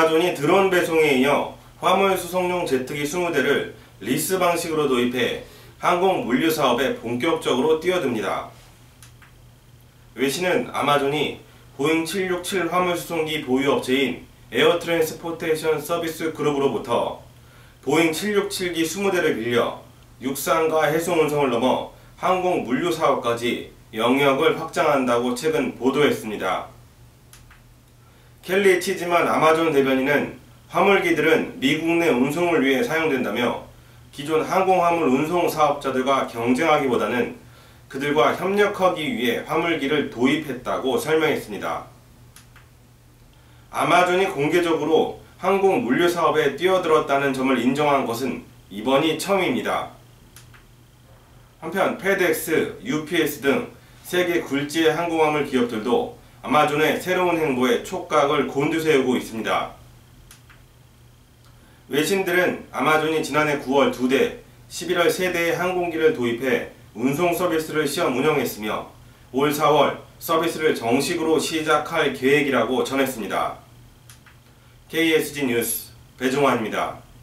아마존이 드론 배송에 이어 화물 수송용 제트기 20대를 리스 방식으로 도입해 항공 물류 사업에 본격적으로 뛰어듭니다. 외신은 아마존이 보잉 767 화물 수송기 보유 업체인 에어 트랜스포테이션 서비스 그룹으로부터 보잉 767기 20대를 빌려 육상과 해송 운송을 넘어 항공 물류 사업까지 영역을 확장한다고 최근 보도했습니다. 켈리 치즈만 아마존 대변인은 화물기들은 미국 내 운송을 위해 사용된다며 기존 항공화물 운송 사업자들과 경쟁하기보다는 그들과 협력하기 위해 화물기를 도입했다고 설명했습니다. 아마존이 공개적으로 항공 물류 사업에 뛰어들었다는 점을 인정한 것은 이번이 처음입니다. 한편 페덱스, UPS 등 세계 굴지의 항공화물 기업들도 아마존의 새로운 행보에 촉각을 곤두세우고 있습니다. 외신들은 아마존이 지난해 9월 2대, 11월 3대의 항공기를 도입해 운송 서비스를 시험 운영했으며 올 4월 서비스를 정식으로 시작할 계획이라고 전했습니다. KSG 뉴스 배종환입니다.